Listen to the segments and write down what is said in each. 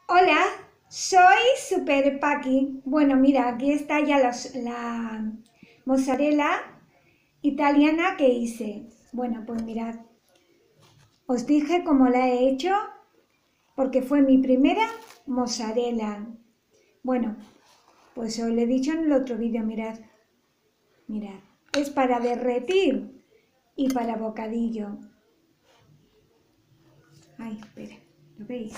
Hola, soy Super Paqui. Bueno, mira, aquí está ya la mozzarella italiana que hice. Bueno, pues mirad, os dije cómo la he hecho porque fue mi primera mozzarella. Bueno, pues os lo he dicho en el otro vídeo, mirad. Es para derretir y para bocadillo. Ay, espera, ¿lo veis?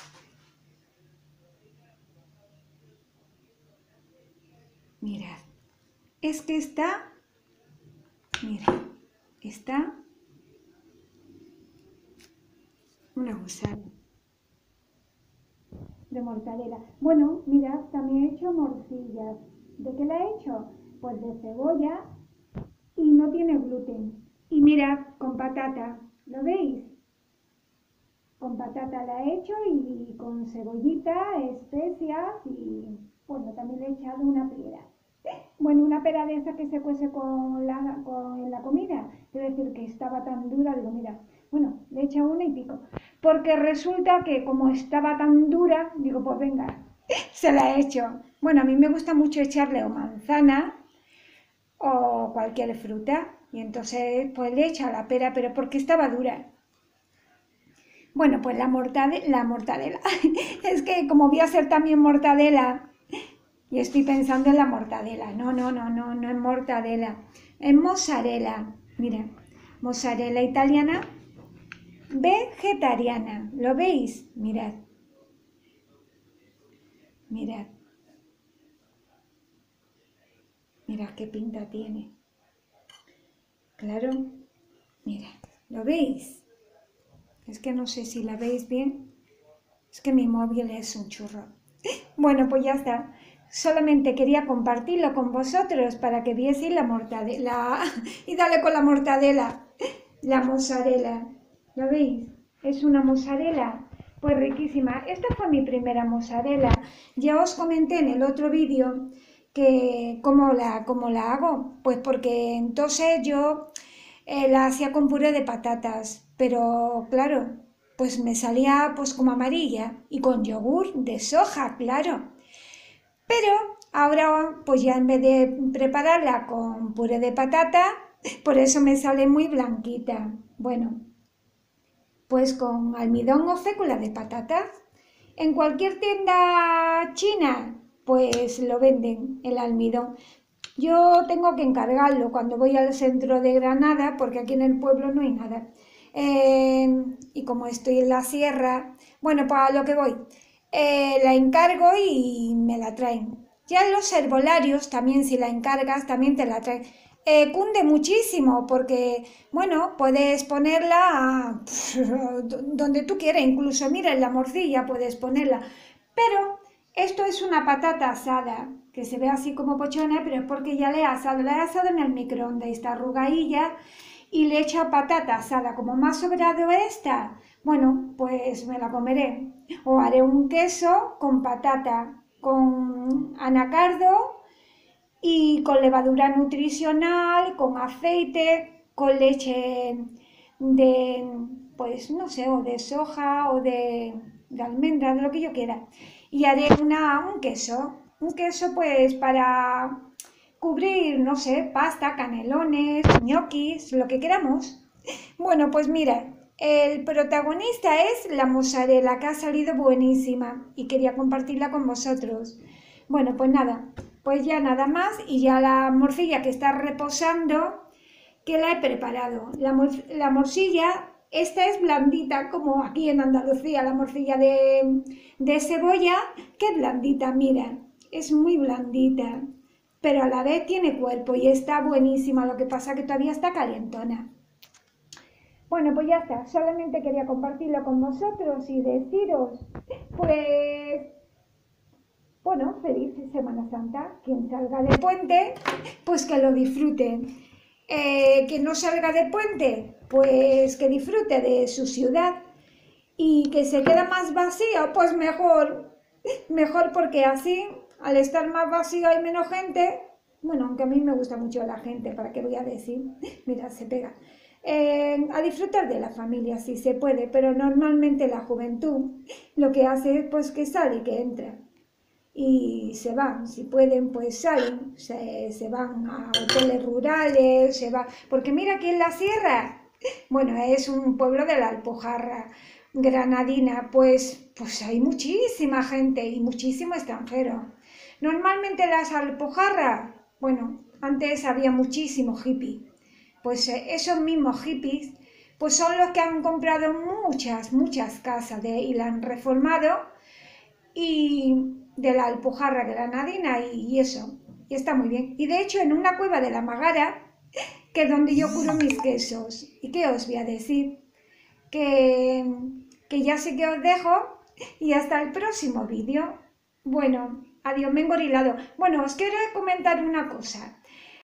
Mirad, es que mirad, está una gusana de mortadela. Bueno, mirad, también he hecho morcillas. ¿De qué la he hecho? Pues de cebolla y no tiene gluten. Y mirad, con patata, ¿lo veis? Con patata la he hecho y con cebollita, especias y bueno, también le he echado una pera. Bueno, una pera de esa que se cuece con la comida. Quiero decir que estaba tan dura, digo, mira, bueno, le he echado una y pico. Porque resulta que como estaba tan dura, digo, pues venga, se la he hecho. Bueno, a mí me gusta mucho echarle o manzana o cualquier fruta. Y entonces, pues le he echado la pera, pero porque estaba dura. Bueno, pues la mortadela. Es que como voy a hacer también mortadela, y estoy pensando en la mortadela. No es mortadela. Es mozzarella. Mira, mozzarella italiana vegetariana. ¿Lo veis? Mirad, mirad, mirad qué pinta tiene. Claro, mira, ¿lo veis? Es que no sé si la veis bien. Es que mi móvil es un churro. Bueno, pues ya está. Solamente quería compartirlo con vosotros para que vieseis la mortadela. Y dale con la mortadela. La mozzarella. ¿Lo veis? Es una mozzarella. Pues riquísima. Esta fue mi primera mozzarella. Ya os comenté en el otro vídeo que cómo la hago. Pues porque entonces yo la hacía con puré de patatas. Pero claro, pues me salía pues como amarilla y con yogur de soja, claro. Pero ahora pues ya en vez de prepararla con puré de patata, por eso me sale muy blanquita. Bueno, pues con almidón o fécula de patata. En cualquier tienda china pues lo venden el almidón. Yo tengo que encargarlo cuando voy al centro de Granada porque aquí en el pueblo no hay nada. Y como estoy en la sierra, bueno, pues a lo que voy, la encargo y me la traen. Ya en los herbolarios también si la encargas también te la traen. Cunde muchísimo porque, bueno, puedes ponerla donde tú quieras, incluso mira en la morcilla puedes ponerla. Pero esto es una patata asada, que se ve así como pochona, pero es porque ya la he asado en el microondas, está arrugadilla y le he echado patata asada. Como me ha sobrado esta, bueno, pues me la comeré. O haré un queso con patata, con anacardo y con levadura nutricional, con aceite, con leche de, pues no sé, o de soja o de almendra, de lo que yo quiera. Y haré un queso pues para cubrir, no sé, pasta, canelones, ñoquis, lo que queramos. Bueno, pues mira, el protagonista es la mozzarella, que ha salido buenísima y quería compartirla con vosotros. Bueno, pues nada, pues ya nada más y ya la morcilla que está reposando, que la he preparado. La morcilla, esta es blandita, como aquí en Andalucía, la morcilla de cebolla, que es blandita, mira, es muy blandita, pero a la vez tiene cuerpo y está buenísima, lo que pasa que todavía está calientona. Bueno, pues ya está, solamente quería compartirlo con vosotros y deciros, pues, bueno, feliz Semana Santa. Quien salga de puente, pues que lo disfrute. Quien no salga de puente, pues que disfrute de su ciudad. Y que se queda más vacío, pues mejor. Mejor porque así, al estar más vacío hay menos gente. Bueno, aunque a mí me gusta mucho la gente, ¿para qué voy a decir? Mira, se pega. a disfrutar de la familia si se puede, pero normalmente la juventud lo que hace es pues que sale, que entra y se van, si pueden pues salen, se van a hoteles rurales, se van, porque mira aquí en la sierra, bueno, es un pueblo de la Alpujarra granadina, pues hay muchísima gente y muchísimo extranjero. Normalmente las Alpujarras, bueno, antes había muchísimo hippie, pues esos mismos hippies pues son los que han comprado muchas casas y la han reformado y de la Alpujarra granadina y eso, y está muy bien. Y de hecho en una cueva de la Magara, que es donde yo curo mis quesos, ¿y qué os voy a decir? Que, que ya sé que os dejo y hasta el próximo vídeo. Bueno, adiós, me he engorilado. Bueno, os quiero comentar una cosa.